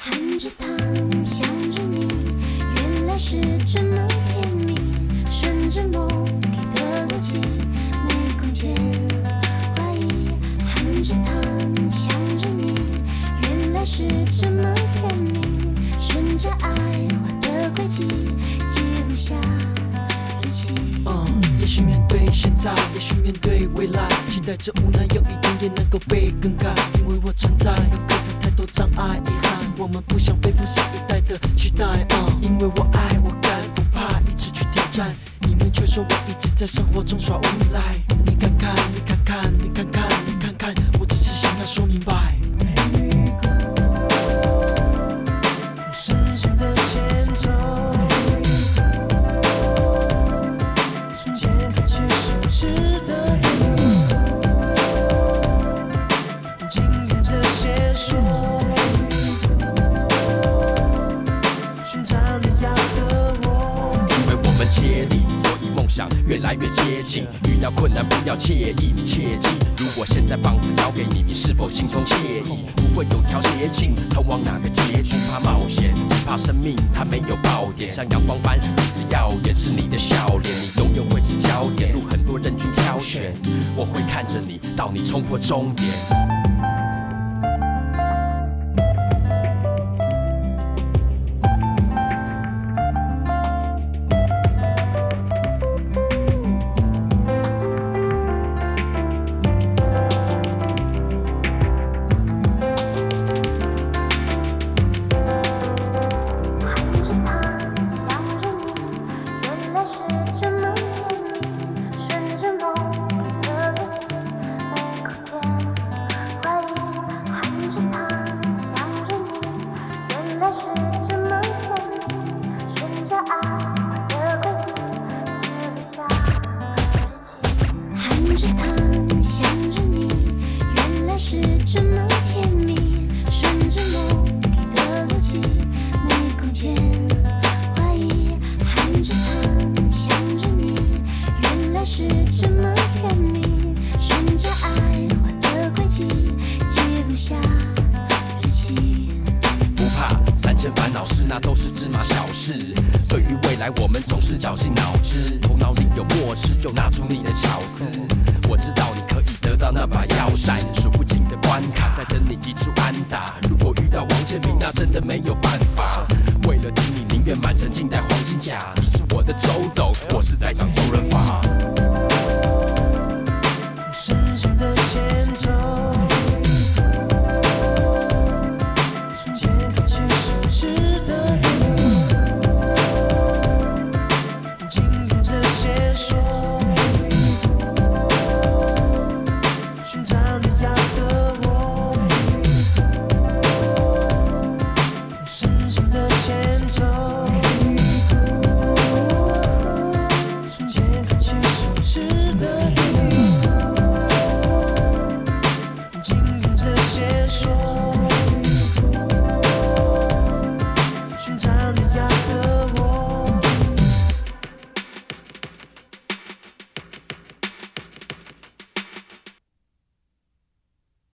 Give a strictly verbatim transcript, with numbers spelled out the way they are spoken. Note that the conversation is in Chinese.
含着糖想着你，原来是这么甜蜜，顺着梦给的逻辑，没空间怀疑。含着糖想着你，原来是这么甜蜜，顺着爱画的轨迹，记录下日期。 嗯，也许面对现在，也许面对未来，期待着无奈有一天也能够被更改，因为我存在要克服太多障碍遗憾，我们不想背负下一代的期待。嗯，因为我爱我敢不怕一直去挑战，你们却说我一直在生活中耍无赖。你看看，你看看，你看看，你看看，我只是想要说明白。 深深的前奏，瞬间看起手指的路，紧沿着线索，寻找你要的我。 因为我们接力，所以梦想越来越接近。遇到困难不要介意，你切记，如果现在棒子交给你，你是否轻松惬意？不会有条捷径，通往哪个结局？怕冒险，只怕生命它没有爆点。像阳光般日子耀眼，是你的笑脸，你永远会是焦点。路很多人群挑选，我会看着你，到你冲破终点。 含着糖想着你，原来是这么甜蜜，顺着梦给的逻辑，没空间怀疑。含着糖想着你，原来是这么甜蜜，顺着爱画的轨迹，记录下日期。 不怕三千烦恼事，那都是芝麻小事。对于未来，我们总是绞尽脑汁，头脑里有默契，就拿出你的巧思。我知道你可以得到那把药扇，数不尽的关卡在等你击出安打。如果遇到王建民，那真的没有办法。为了听你，宁愿满城尽带黄金甲。你是我的周董，我是在长周润发。 深深的前奏，瞬间看起手指的路，紧沿着线索。